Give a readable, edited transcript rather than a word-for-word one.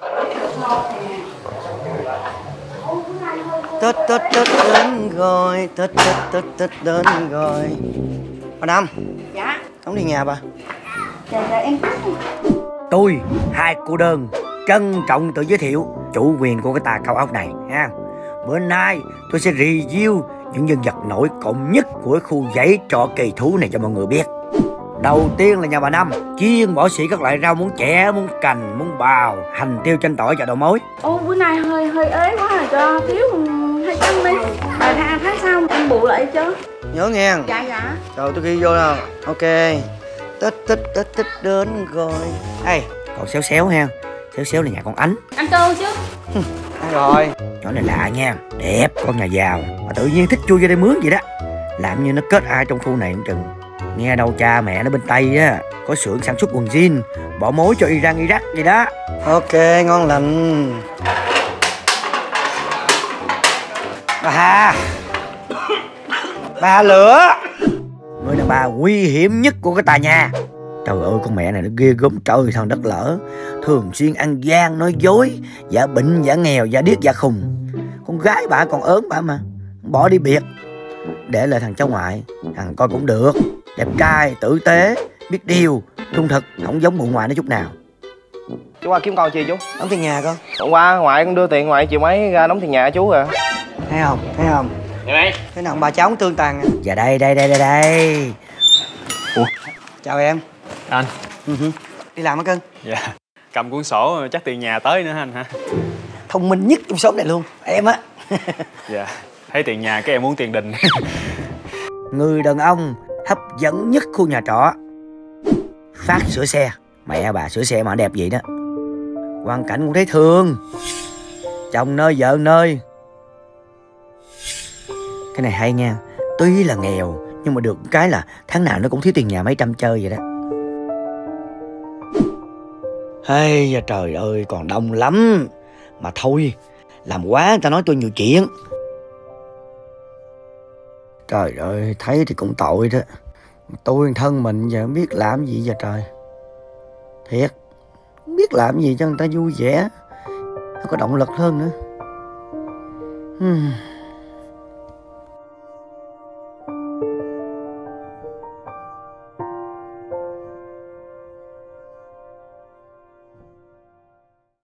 Tết Tết Tết đến rồi, Tết Tết Tết Tết đến rồi. Bà Năm. Dạ. Đóng đi nhà bà. Dạ em. Tôi, hai cô đơn, trân trọng tự giới thiệu chủ quyền của cái tà cao ốc này ha. Bữa nay tôi sẽ review những nhân vật nổi cộng nhất của khu dãy trọ kỳ thú này cho mọi người biết. Đầu tiên là nhà bà Năm, chuyên bỏ sỉ các loại rau muống chẻ, muống cành, muống bào, hành tiêu, chanh tỏi và đậu mối. Ô bữa nay hơi ế quá rồi, cho thiếu 200 đi. Bà tháng sau em bù lại chứ. Nhớ nghe. Dạ dạ. Rồi tôi ghi vô nào. Ok. Tết Tết Tết Tết đến rồi. Ê, còn xéo xéo ha. Xéo xéo là nhà con Ánh. Ăn cơm chứ. Ăn rồi. Nhỏ này lạ nha. Đẹp, con nhà giàu mà tự nhiên thích chui vô đây mướn vậy đó. Làm như nó kết ai trong khu này cũng chừng. Nghe đâu cha mẹ nó bên Tây á, có xưởng sản xuất quần jean, bỏ mối cho Iran Iraq vậy đó. Ok, ngon lành. Bà Hà. Bà Hà lửa. Người đàn bà nguy hiểm nhất của cái tòa nhà. Trời ơi, con mẹ này nó ghê gớm trời thần đất lỡ. Thường xuyên ăn gian, nói dối, giả bệnh, giả nghèo, giả điếc, giả khùng. Con gái bà còn ớn bà mà, bỏ đi biệt. Để lại thằng cháu ngoại, thằng coi cũng được. Đẹp trai, tử tế, biết điều, trung thực, không giống mụ ngoại nó chút nào. Chú qua kiếm con chi chú? Đóng tiền nhà con. Hôm qua ngoại con đưa tiền ngoại chiều mấy ra đóng tiền nhà chú rồi. Thấy không? Thấy không? Dạ đây. Cái nào bà cháu không tương tàn à? Dạ đây. Ủa? Chào em. Anh. Đi làm hả cưng? Dạ. Cầm cuốn sổ chắc tiền nhà tới nữa anh hả? Thông minh nhất trong xóm này luôn, em á. Dạ. Thấy tiền nhà cái em muốn tiền đình. Người đàn ông hấp dẫn nhất khu nhà trọ. Phát sửa xe. Mẹ bà sửa xe mà đẹp vậy đó. Hoàn cảnh cũng thấy thương. Chồng nơi vợ nơi. Cái này hay nha. Tuy là nghèo nhưng mà được cái là tháng nào nó cũng thiếu tiền nhà mấy trăm chơi vậy đó. Hey, da trời ơi, còn đông lắm. Mà thôi, làm quá người ta nói tôi nhiều chuyện. Trời ơi, thấy thì cũng tội đó. Tôi thân mình giờ không biết làm gì giờ trời. Thiệt, không biết làm gì cho người ta vui vẻ. Nó có động lực hơn nữa.